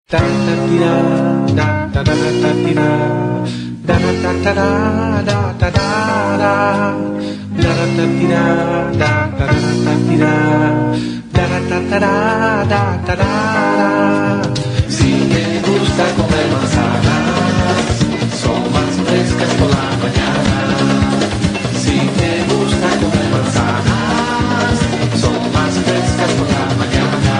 Si te gusta comer manzanas, son más frescas por la mañana. Si te gusta comer manzanas, son más frescas por la mañana.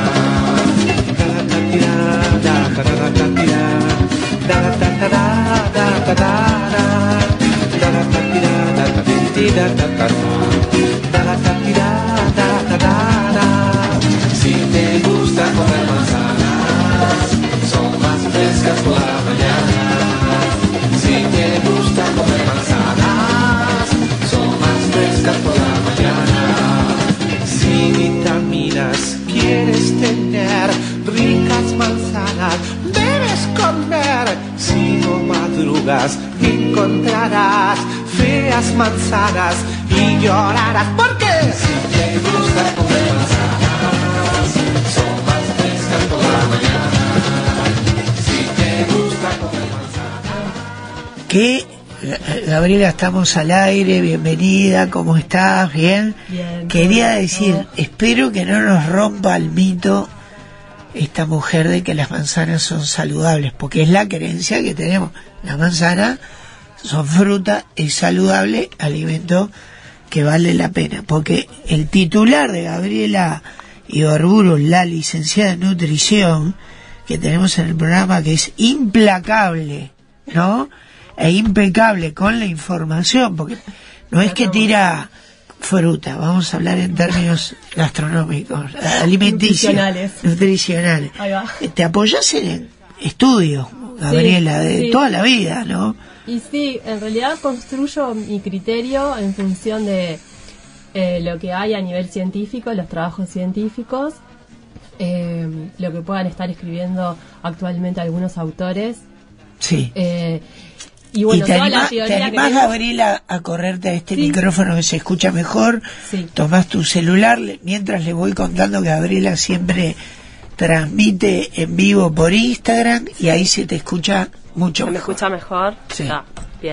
Si te gusta comer manzanas, son más frescas por la mañana. Si te gusta comer manzanas, son más frescas por la mañana. Si vitaminas quieres tener, ricas manzanas debes comer. Si no madrugas encontrarás feas manzanas y llorarás. Porque si te gusta comer manzanas, son más frescas por la mañana. Si te gusta comer manzanas. ¿Qué? Gabriela, estamos al aire, bienvenida, ¿cómo estás? ¿Bien? Bien. Quería decir, espero que no nos rompa el mito esta mujer de que las manzanas son saludables, porque es la creencia que tenemos. Las manzanas son fruta, es saludable, alimento que vale la pena, porque el titular de Gabriela Ibarburu, la licenciada en nutrición, que tenemos en el programa, que es implacable, ¿no? E impecable con la información, porque no es que tira fruta, vamos a hablar en términos gastronómicos, alimenticios, nutricionales. Ahí va. Te apoyas en estudios, Gabriela, de toda la vida, ¿no? Y sí, en realidad construyo mi criterio en función de lo que hay a nivel científico, los trabajos científicos, lo que puedan estar escribiendo actualmente algunos autores. Sí. Y bueno, te toda la animás, teoría Gabriela, a correrte a este micrófono que se escucha mejor. Sí. Tomás tu celular, mientras le voy contando que Gabriela siempre transmite en vivo por Instagram y ahí se te escucha mucho mejor. ¿Me escucha mejor? Sí. Ah, bien.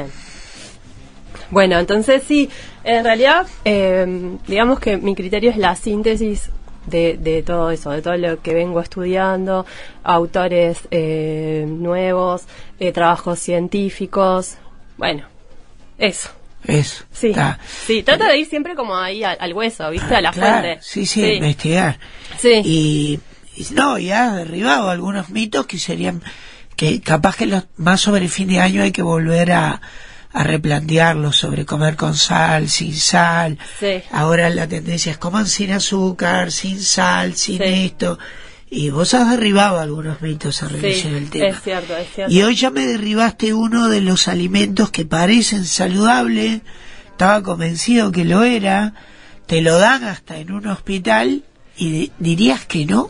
Bueno, entonces sí, en realidad, digamos que mi criterio es la síntesis de todo eso, de todo lo que vengo estudiando, autores nuevos, trabajos científicos, bueno, eso. Eso. Sí, sí, trato de ir siempre como ahí al hueso, ¿viste? A la fuente. Sí, investigar. Sí. Y has derribado algunos mitos que serían, que capaz que más sobre el fin de año hay que volver a replantearlos, sobre comer con sal, sin sal. Sí. Ahora la tendencia es coman sin azúcar, sin sal, sin esto. Y vos has derribado algunos mitos a relación del tema. Es cierto. Y hoy ya me derribaste uno de los alimentos que parecen saludables, estaba convencido que lo era, te lo dan hasta en un hospital y dirías que no.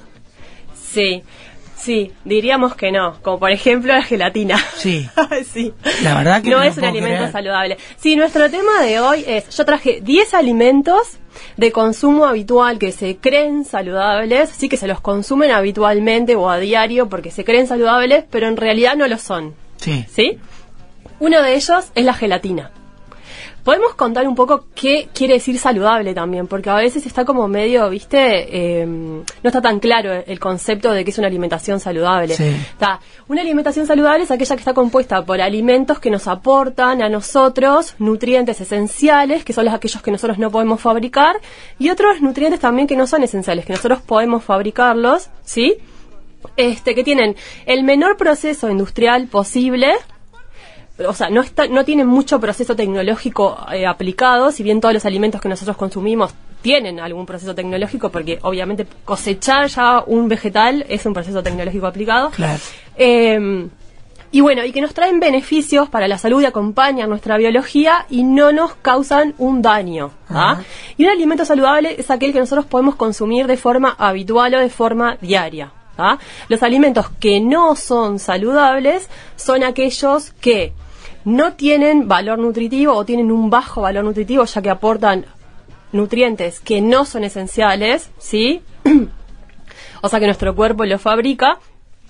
Sí, diríamos que no, como por ejemplo la gelatina. Sí. Sí. La verdad que no es un alimento saludable. Sí, nuestro tema de hoy es, yo traje 10 alimentos de consumo habitual que se creen saludables, sí, que se los consumen habitualmente o a diario porque se creen saludables, pero en realidad no lo son. ¿Sí? Uno de ellos es la gelatina. Podemos contar un poco qué quiere decir saludable también, porque a veces está como medio, ¿viste? No está tan claro el concepto de qué es una alimentación saludable. Sí. Una alimentación saludable es aquella que está compuesta por alimentos que nos aportan a nosotros nutrientes esenciales, que son aquellos que nosotros no podemos fabricar, y otros nutrientes también que no son esenciales, que nosotros podemos fabricarlos, ¿sí? Que tienen el menor proceso industrial posible. O sea, no tienen mucho proceso tecnológico aplicado, si bien todos los alimentos que nosotros consumimos tienen algún proceso tecnológico, porque obviamente cosechar ya un vegetal es un proceso tecnológico aplicado. Claro. Y bueno, y que nos traen beneficios para la salud y acompañan nuestra biología y no nos causan un daño. Y un alimento saludable es aquel que nosotros podemos consumir de forma habitual o de forma diaria. Los alimentos que no son saludables son aquellos que no tienen valor nutritivo o tienen un bajo valor nutritivo, ya que aportan nutrientes que no son esenciales, ¿sí? O sea que nuestro cuerpo los fabrica.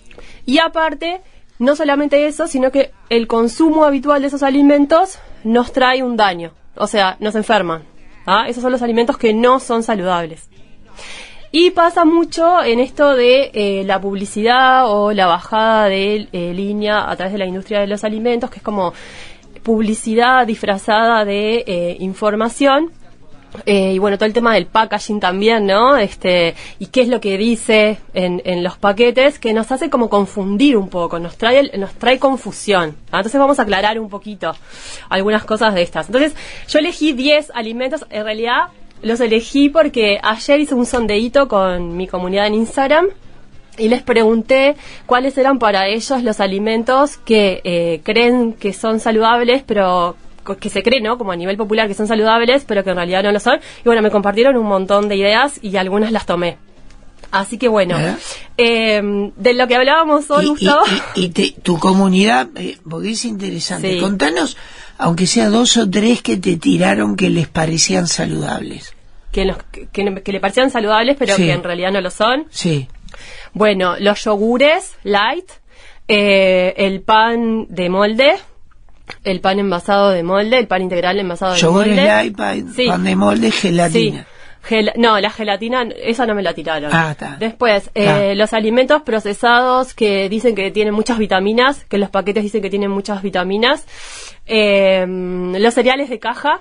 Y aparte, no solamente eso, sino que el consumo habitual de esos alimentos nos trae un daño, o sea, nos enferman. Esos son los alimentos que no son saludables. Y pasa mucho en esto de la publicidad o la bajada de línea a través de la industria de los alimentos, que es como publicidad disfrazada de información. Y bueno, todo el tema del packaging también, ¿no? Y qué es lo que dice en los paquetes, que nos hace como confundir un poco, nos trae confusión. Entonces vamos a aclarar un poquito algunas cosas de estas. Entonces, yo elegí 10 alimentos, en realidad los elegí porque ayer hice un sondeíto con mi comunidad en Instagram y les pregunté cuáles eran para ellos los alimentos que creen que son saludables, pero que se cree, ¿no? Como a nivel popular que son saludables, pero que en realidad no lo son. Y bueno, me compartieron un montón de ideas y algunas las tomé. Así que bueno, de lo que hablábamos hoy, Gustavo. Tu comunidad, porque es interesante, sí. Contanos, aunque sea 2 o 3 que te tiraron que les parecían saludables. Que le parecían saludables, pero sí, que en realidad no lo son. Sí. Bueno, los yogures light, el pan de molde, el pan envasado de molde, el pan integral envasado de molde. Yogures light, pan de molde, gelatina. Sí. No, la gelatina, esa no me la tiraron. Está. Después, los alimentos procesados que dicen que tienen muchas vitaminas, que los paquetes dicen que tienen muchas vitaminas. Los cereales de caja.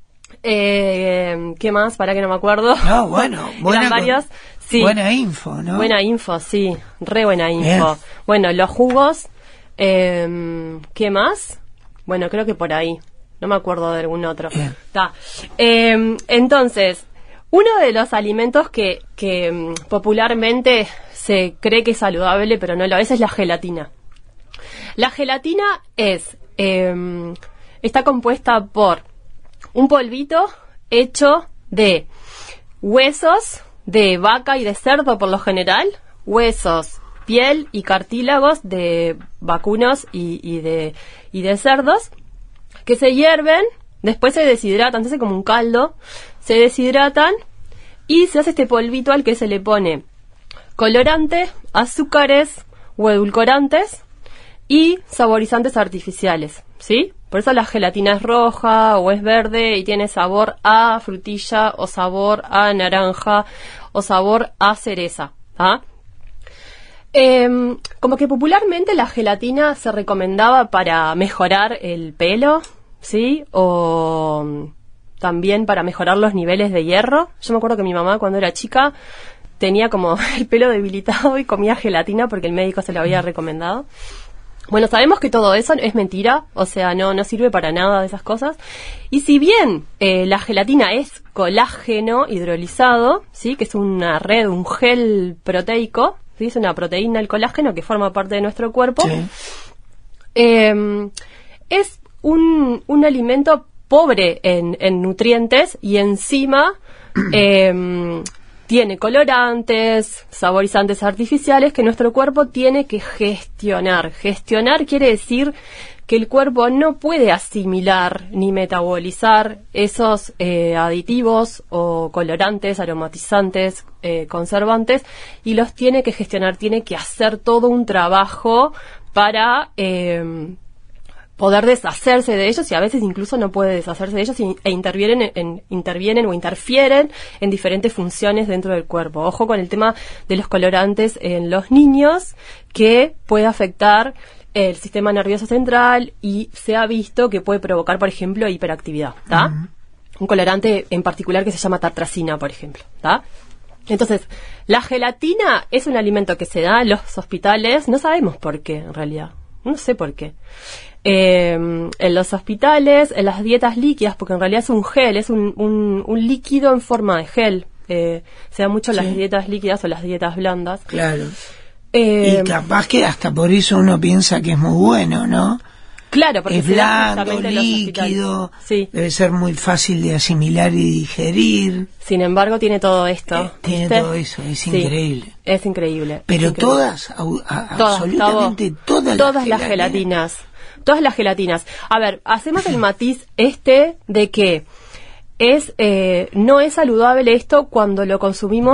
¿Qué más? Para que no me acuerdo. No, bueno, varios. Sí. Buena info, ¿no? Buena info, sí. Re buena info. Bien. Bueno, los jugos. ¿Qué más? Bueno, creo que por ahí. No me acuerdo de algún otro. Entonces, uno de los alimentos que popularmente se cree que es saludable, pero no lo es la gelatina. La gelatina está compuesta por un polvito hecho de huesos de vaca y de cerdo por lo general, huesos, piel y cartílagos de vacunos y de cerdos, que se hierven, después se deshidratan, se hace como un caldo, se deshidratan y se hace este polvito al que se le pone colorante, azúcares o edulcorantes y saborizantes artificiales, ¿sí? Por eso la gelatina es roja o es verde y tiene sabor a frutilla o sabor a naranja o sabor a cereza. Como que popularmente la gelatina se recomendaba para mejorar el pelo, ¿sí? O también para mejorar los niveles de hierro. Yo me acuerdo que mi mamá cuando era chica tenía como el pelo debilitado y comía gelatina porque el médico se lo había recomendado. Bueno, sabemos que todo eso es mentira, o sea, no sirve para nada de esas cosas. Y si bien la gelatina es colágeno hidrolizado, ¿sí? Que es una red, un gel proteico, ¿sí? Es una proteína, el colágeno, que forma parte de nuestro cuerpo. Sí. Es un alimento pobre en nutrientes y encima tiene colorantes, saborizantes artificiales que nuestro cuerpo tiene que gestionar. Gestionar quiere decir que el cuerpo no puede asimilar ni metabolizar esos aditivos o colorantes, aromatizantes, conservantes, y los tiene que gestionar, tiene que hacer todo un trabajo para poder deshacerse de ellos, y a veces incluso no puede deshacerse de ellos e intervienen o interfieren en diferentes funciones dentro del cuerpo. Ojo con el tema de los colorantes en los niños, que puede afectar el sistema nervioso central y se ha visto que puede provocar, por ejemplo, hiperactividad, ¿tá? Uh-huh. Un colorante en particular que se llama tartrazina, por ejemplo, ¿tá? Entonces, la gelatina es un alimento que se da en los hospitales, no sabemos por qué, en realidad, no sé por qué. En los hospitales, en las dietas líquidas, porque en realidad es un gel, es un líquido en forma de gel. Se da mucho en las dietas líquidas o las dietas blandas. Claro. Y capaz que hasta por eso uno piensa que es muy bueno, ¿no? Claro, porque es blando, líquido, sí. Debe ser muy fácil de asimilar y digerir. Sin embargo, tiene todo esto. Tiene todo eso, es increíble. Es increíble. Pero es increíble. Absolutamente todas las gelatinas. Todas las gelatinas. A ver, hacemos el matiz de que no es saludable esto cuando lo consumimos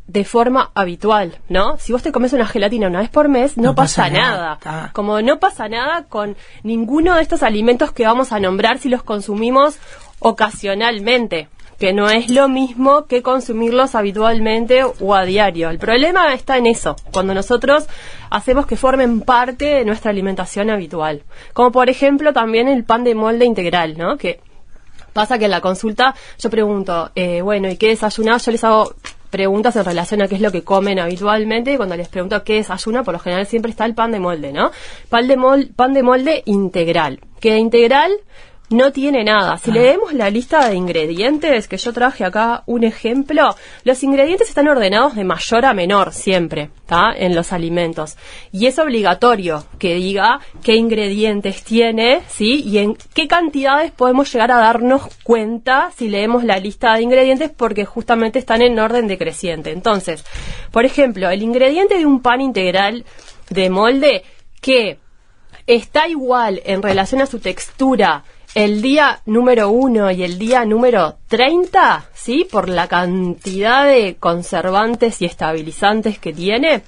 de forma habitual, ¿no? Si vos te comes una gelatina una vez por mes, no pasa nada. Como no pasa nada con ninguno de estos alimentos que vamos a nombrar si los consumimos ocasionalmente, que no es lo mismo que consumirlos habitualmente o a diario. El problema está en eso, cuando nosotros hacemos que formen parte de nuestra alimentación habitual. Como por ejemplo también el pan de molde integral, ¿no? Que pasa que en la consulta yo pregunto, bueno, ¿y qué desayunás? Yo les hago preguntas en relación a qué es lo que comen habitualmente, y cuando les pregunto qué desayuna, por lo general siempre está el pan de molde, ¿no? Pan de molde integral, que de integral no tiene nada. Si leemos la lista de ingredientes, que yo traje acá un ejemplo, los ingredientes están ordenados de mayor a menor siempre, ¿tá? En los alimentos. Y es obligatorio que diga qué ingredientes tiene, ¿sí? Y en qué cantidades podemos llegar a darnos cuenta si leemos la lista de ingredientes, porque justamente están en orden decreciente. Entonces, por ejemplo, el ingrediente de un pan integral de molde que está igual en relación a su textura el día número 1 y el día número 30, ¿sí? Por la cantidad de conservantes y estabilizantes que tiene,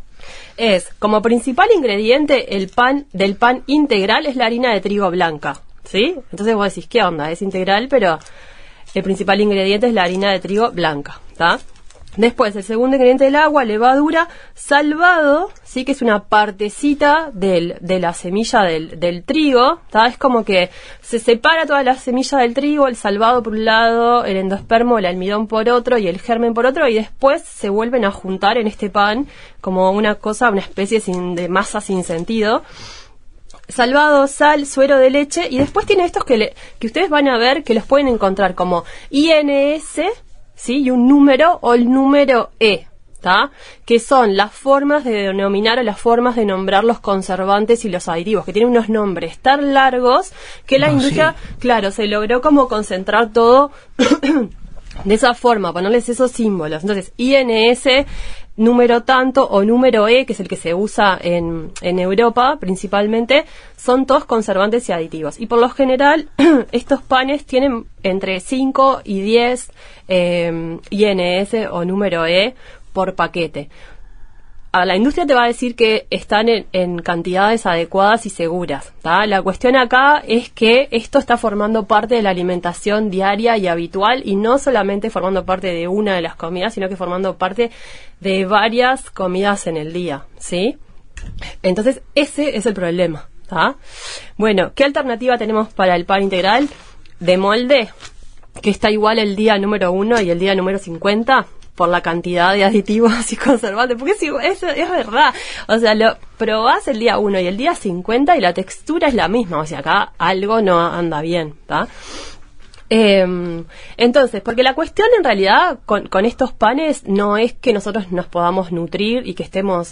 es como principal ingrediente del pan integral es la harina de trigo blanca, ¿sí? Entonces vos decís, ¿qué onda? Es integral, pero el principal ingrediente es la harina de trigo blanca, ¿tá? Después, el segundo ingrediente del agua, levadura, salvado, sí, que es una partecita de la semilla del trigo, ¿tá? Es como que se separa toda la semilla del trigo, el salvado por un lado, el endospermo, el almidón por otro y el germen por otro, y después se vuelven a juntar en este pan como una especie de masa sin sentido. Salvado, sal, suero de leche, y después tiene estos que ustedes van a ver que los pueden encontrar como INS, ¿sí? Y un número o el número E, ¿tá? Que son las formas de denominar o las formas de nombrar los conservantes y los aditivos, que tienen unos nombres tan largos que la industria, claro, se logró como concentrar todo de esa forma, ponerles esos símbolos. Entonces, INS, número tanto, o número E, que es el que se usa en Europa principalmente, son todos conservantes y aditivos. Y por lo general, estos panes tienen entre 5 y 10 INS o número E por paquete. A la industria te va a decir que están en cantidades adecuadas y seguras, ¿tá? La cuestión acá es que esto está formando parte de la alimentación diaria y habitual, y no solamente formando parte de una de las comidas, sino que formando parte de varias comidas en el día, ¿sí? Entonces, ese es el problema, ¿tá? Bueno, ¿qué alternativa tenemos para el pan integral de molde, que está igual el día número 1 y el día número 50? Por la cantidad de aditivos y conservantes, porque es verdad, o sea, lo probás el día 1 y el día 50 y la textura es la misma, o sea, acá algo no anda bien, ¿tá? Entonces, porque la cuestión en realidad con estos panes no es que nosotros nos podamos nutrir y que estemos,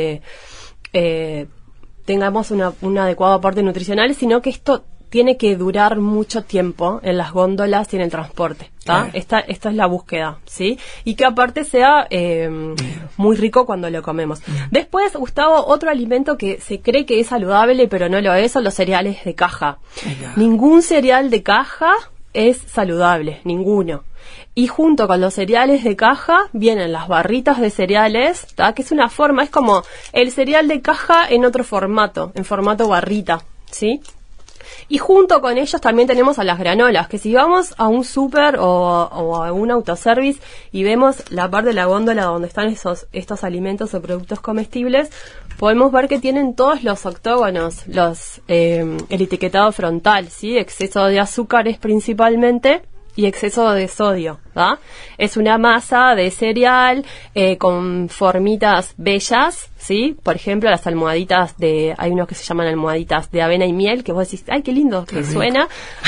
tengamos un adecuado aporte nutricional, sino que esto tiene que durar mucho tiempo en las góndolas y en el transporte, ¿tá? Esta es la búsqueda, ¿sí? Y que aparte sea muy rico cuando lo comemos. Después, Gustavo, otro alimento que se cree que es saludable, pero no lo es, son los cereales de caja. Ningún cereal de caja es saludable, ninguno. Y junto con los cereales de caja vienen las barritas de cereales, ¿tá? Que es una forma, es como el cereal de caja en otro formato, en formato barrita, ¿sí? Y junto con ellos también tenemos a las granolas, que si vamos a un súper o a un autoservice y vemos la parte de la góndola donde están estos alimentos o productos comestibles, podemos ver que tienen todos los octógonos, el etiquetado frontal, ¿sí? Exceso de azúcares principalmente y exceso de sodio, ¿va? Es una masa de cereal con formitas bellas, ¿sí? Por ejemplo, las almohaditas hay unos que se llaman almohaditas de avena y miel, que vos decís, ¡ay, qué lindo! Que suena.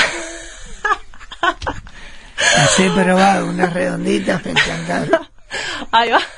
Las he probado, unas redonditas, me encantaron. Ahí va.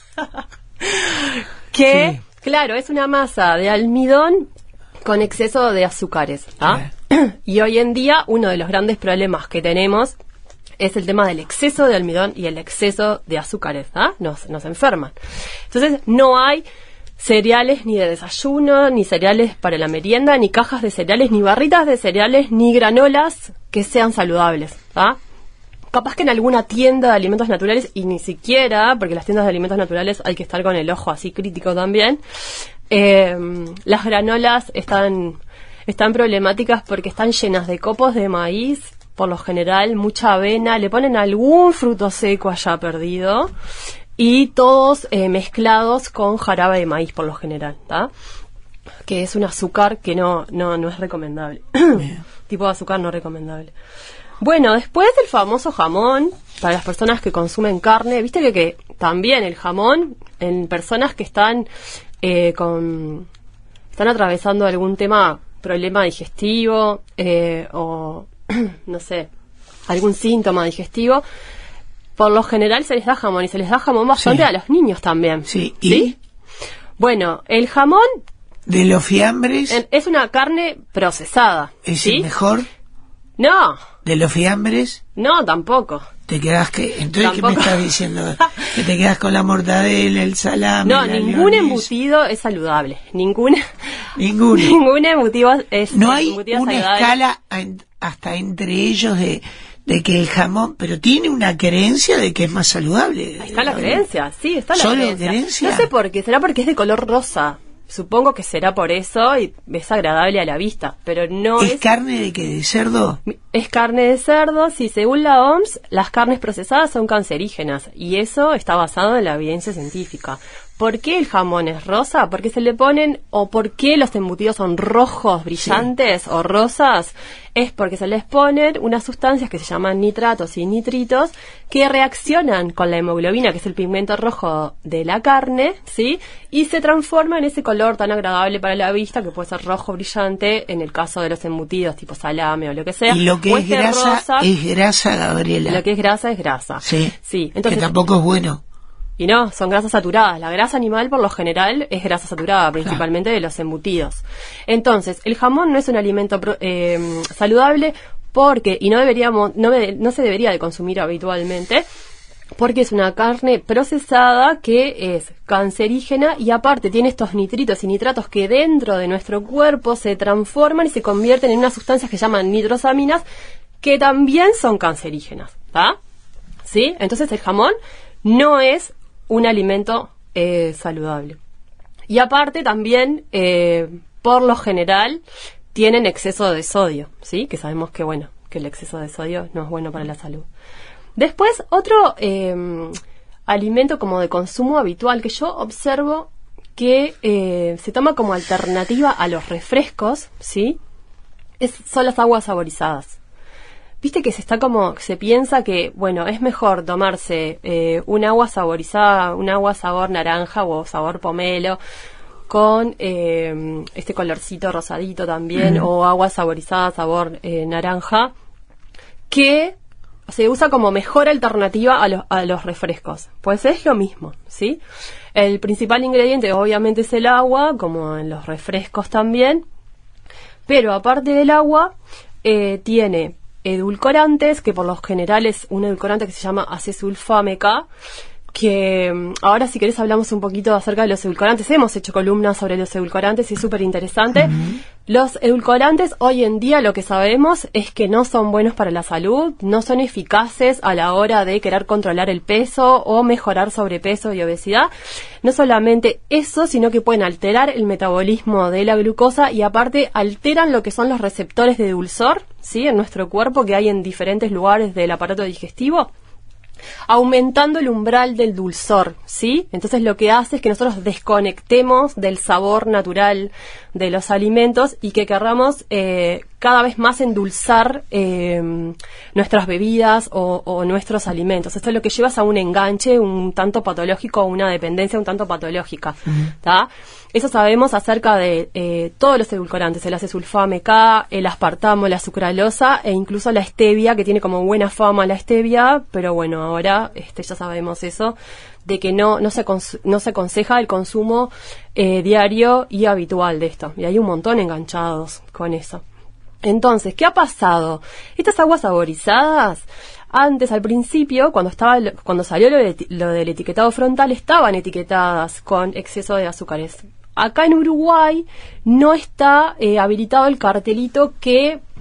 Que, claro, es una masa de almidón con exceso de azúcares, ¿ah? Y hoy en día uno de los grandes problemas que tenemos es el tema del exceso de almidón y el exceso de azúcares, ¿ah? Nos enferman. Entonces no hay cereales ni de desayuno, ni cereales para la merienda, ni cajas de cereales, ni barritas de cereales, ni granolas que sean saludables, ¿ah? capaz que en alguna tienda de alimentos naturales, y ni siquiera, porque las tiendas de alimentos naturales hay que estar con el ojo así crítico también, las granolas están problemáticas porque están llenas de copos de maíz, por lo general, mucha avena, le ponen algún fruto seco allá perdido, y todos mezclados con jarabe de maíz, por lo general, ¿tá? Que es un azúcar que no es recomendable. Tipo de azúcar no recomendable. Bueno, después el famoso jamón, para las personas que consumen carne, viste que también el jamón, en personas que están atravesando algún problema digestivo, o no sé, algún síntoma digestivo, por lo general se les da jamón, y se les da jamón bastante a los niños también. Sí. ¿Sí? Bueno, el jamón de los fiambres es una carne procesada. es ¿sí? el mejor. No. De los fiambres No, tampoco. te quedas entonces Tampoco. ¿qué me estás diciendo? Que te quedas con la mortadela, el salame, No, la ningún lionesa. embutido es saludable. Ninguno. Ninguno. Ningún embutido es No hay embutido una saludable. escala hasta entre ellos de que el jamón, pero tiene una creencia de que es más saludable. Está la creencia, sí, está la ¿Solo creencia. creencia? No sé por qué, será porque es de color rosa. Supongo que será por eso y es agradable a la vista, pero no ¿Es es... carne de qué? ¿De cerdo? Es carne de cerdo, sí, según la OMS, las carnes procesadas son cancerígenas y eso está basado en la evidencia científica. ¿Por qué el jamón es rosa? Porque se le ponen, o por qué los embutidos son rojos, brillantes o rosas, es porque se les ponen unas sustancias que se llaman nitratos y nitritos que reaccionan con la hemoglobina, que es el pigmento rojo de la carne, ¿sí? Y se transforma en ese color tan agradable para la vista, que puede ser rojo brillante en el caso de los embutidos tipo salame o lo que sea. Y lo que O es grasa, rosa, es grasa, Gabriela. lo que es grasa es grasa. Sí. Sí, entonces, que tampoco es bueno. y no, son grasas saturadas. La grasa animal, por lo general, es grasa saturada, principalmente de los embutidos. Entonces, el jamón no es un alimento saludable porque, y no se debería de consumir habitualmente, porque es una carne procesada que es cancerígena y aparte tiene estos nitritos y nitratos que dentro de nuestro cuerpo se transforman y se convierten en unas sustancias que llaman nitrosaminas que también son cancerígenas, ¿tá? ¿Sí? Entonces el jamón no es un alimento saludable. Y aparte también, por lo general, tienen exceso de sodio, ¿sí? Que sabemos que, bueno, que el exceso de sodio no es bueno para la salud. Después, otro alimento como de consumo habitual que yo observo que se toma como alternativa a los refrescos, ¿sí? Son las aguas saborizadas. Viste que se piensa que, bueno, es mejor tomarse un agua saborizada, un agua sabor naranja o sabor pomelo, con este colorcito rosadito también, o agua saborizada sabor naranja, que se usa como mejor alternativa a los refrescos. Pues es lo mismo, ¿sí? El principal ingrediente obviamente es el agua, como en los refrescos también, pero aparte del agua, tiene edulcorantes, que por lo general es un edulcorante que se llama acesulfame K, que ahora si querés hablamos un poquito acerca de los edulcorantes. Hemos hecho columnas sobre los edulcorantes y es súper interesante. Los edulcorantes hoy en día lo que sabemos es que no son buenos para la salud, no son eficaces a la hora de querer controlar el peso o mejorar sobrepeso y obesidad. No solamente eso, sino que pueden alterar el metabolismo de la glucosa y aparte alteran lo que son los receptores de dulzor, ¿sí? En nuestro cuerpo, que hay en diferentes lugares del aparato digestivo, aumentando el umbral del dulzor, ¿sí? Entonces lo que hace es que nosotros desconectemos del sabor natural de los alimentos y que querramos cada vez más endulzar nuestras bebidas o nuestros alimentos. Esto es lo que lleva a un enganche un tanto patológico o una dependencia un tanto patológica, ¿tá? Eso sabemos acerca de todos los edulcorantes, el acesulfame K, el aspartamo, la sucralosa e incluso la stevia, que tiene como buena fama la stevia, pero bueno, ahora ya sabemos eso, de que no se aconseja el consumo diario y habitual de esto. Y hay un montón enganchados con eso. Entonces, ¿qué ha pasado? Estas aguas saborizadas, antes, al principio, cuando salió lo del etiquetado frontal, estaban etiquetadas con exceso de azúcares. Acá en Uruguay no está habilitado el cartelito que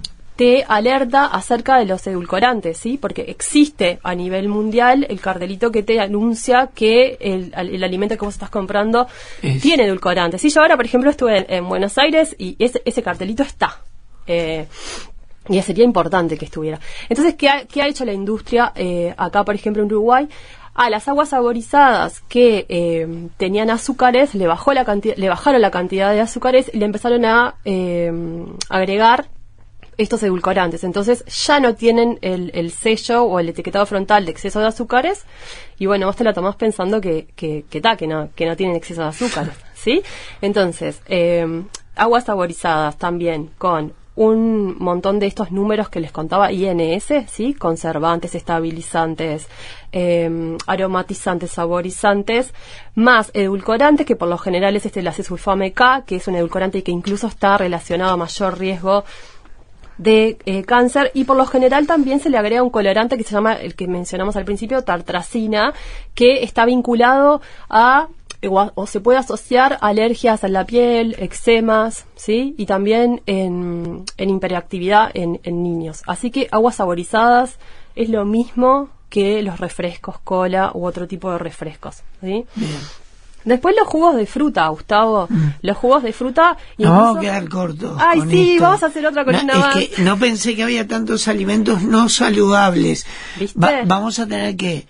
te alerta acerca de los edulcorantes, ¿sí? Porque existe a nivel mundial el cartelito que te anuncia que el alimento que vos estás comprando tiene edulcorantes. Sí, yo ahora, por ejemplo, estuve en Buenos Aires y ese cartelito está. Y sería importante que estuviera. Entonces, ¿qué ha hecho la industria acá, por ejemplo, en Uruguay? A las aguas saborizadas que tenían azúcares, le bajaron la cantidad de azúcares y le empezaron a agregar estos edulcorantes. Entonces ya no tienen el sello o el etiquetado frontal de exceso de azúcares, y bueno, vos te la tomás pensando que no tienen exceso de azúcares, ¿sí? Entonces, aguas saborizadas también con un montón de estos números que les contaba, INS, ¿sí? Conservantes, estabilizantes, aromatizantes, saborizantes, más edulcorantes, que por lo general es la acesulfame K, que es un edulcorante que incluso está relacionado a mayor riesgo de cáncer, y por lo general también se le agrega un colorante que se llama, el que mencionamos al principio, tartrazina, que está vinculado a o se puede asociar a alergias en la piel, eczemas, ¿sí? Y también en hiperactividad en niños. Así que aguas saborizadas es lo mismo que los refrescos cola u otro tipo de refrescos, ¿sí? Bien. Después los jugos de fruta, Gustavo. Los jugos de fruta... No vamos a quedar cortos. Ay, con sí, esto. vamos a hacer otra columna más. Es que no pensé que había tantos alimentos no saludables. ¿Viste? Vamos a tener que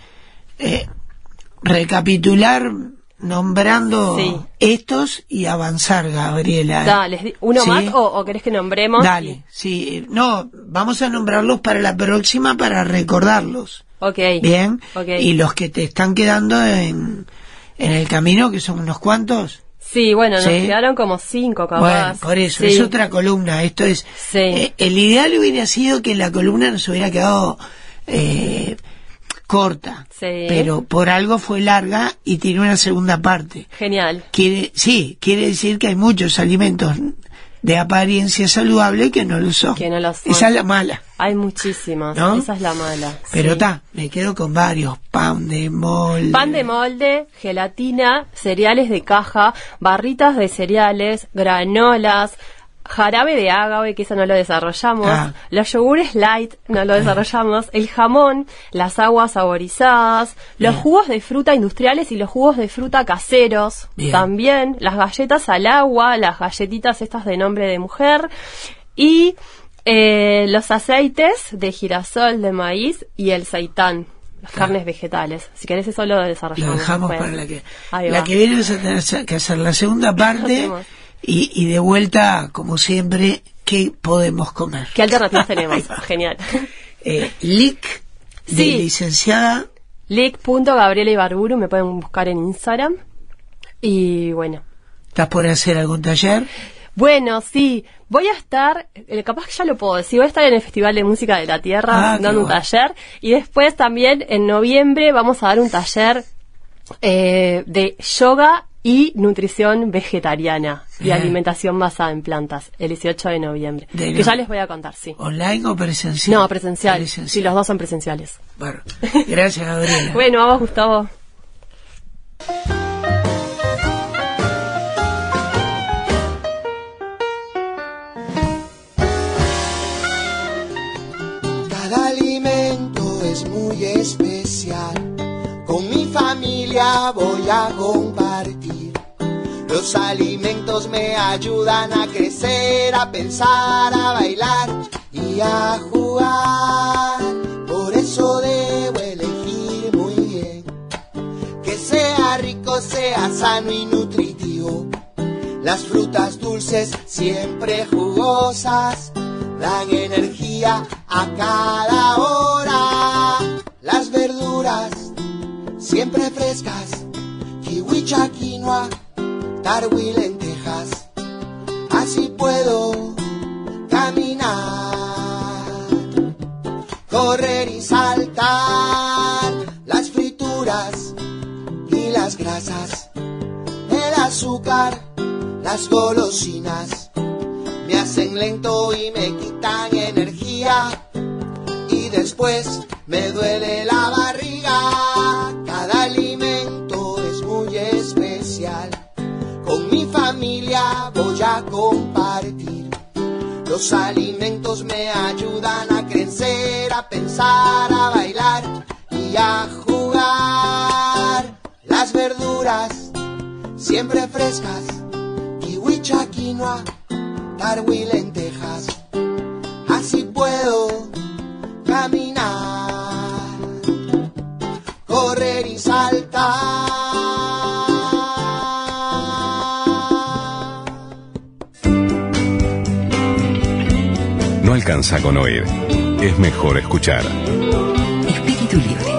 recapitular nombrando estos y avanzar, Gabriela. Dale, ¿uno ¿Sí? más o querés que nombremos? Dale, sí. No, vamos a nombrarlos para la próxima para recordarlos. Ok. Bien. Okay. Y los que te están quedando en el camino, que son unos cuantos. Sí, bueno, nos ¿Sí? quedaron como 5 capaz. Bueno, por eso, es otra columna. Esto es... el ideal hubiera sido que la columna nos hubiera quedado corta, pero por algo fue larga y tiene una segunda parte. Genial. Quiere decir que hay muchos alimentos de apariencia saludable que no lo son. Que no lo son. Esa es la mala. Hay muchísimas, ¿no? Esa es la mala. Pero me quedo con varios. Pan de molde, gelatina, cereales de caja, barritas de cereales, granolas, jarabe de ágave, que eso no lo desarrollamos, los yogures light, no lo desarrollamos, el jamón, las aguas saborizadas, los jugos de fruta industriales y los jugos de fruta caseros, también, las galletas al agua, las galletitas estas de nombre de mujer, y los aceites de girasol, de maíz y el seitán, las carnes vegetales. Si querés eso lo desarrollamos. Lo dejamos para la que viene. Vas a tener que hacer la segunda parte. Y de vuelta, como siempre, ¿qué podemos comer? ¿Qué alternativas tenemos? Genial. Lic, de licenciada. Lic.Gabriela Ibarburu, me pueden buscar en Instagram. Y bueno. ¿Estás por hacer algún taller? Bueno, sí. Voy a estar, capaz que ya lo puedo decir, voy a estar en el Festival de Música de la Tierra dando un taller. Y después también en noviembre vamos a dar un taller de yoga y nutrición vegetariana y alimentación basada en plantas, el 18 de noviembre. Que ya les voy a contar, ¿Online o presencial? No, presencial. Sí, los dos son presenciales. Bueno, gracias, Gabriela. Bueno, vamos, Gustavo. Cada alimento es muy especial. Con mi familia voy a compartir. Los alimentos me ayudan a crecer, a pensar, a bailar y a jugar. Por eso debo elegir muy bien, que sea rico, sea sano y nutritivo. Las frutas dulces, siempre jugosas, dan energía a cada hora. Las verduras, siempre frescas, kiwicha, quinoa, tarwi, lentejas. Así puedo caminar, correr y saltar. Las frituras y las grasas, el azúcar, las golosinas, me hacen lento y me quitan energía. Y después me duele la barriga. Cada alimento es muy especial. Con mi familia voy a compartir. Los alimentos me ayudan a crecer, a pensar, a bailar y a jugar. Las verduras siempre frescas, kiwicha, quinoa, tarwi, lentejas. Así puedo caminar, correr y saltar. No alcanza con oír, es mejor escuchar. Espíritu Libre.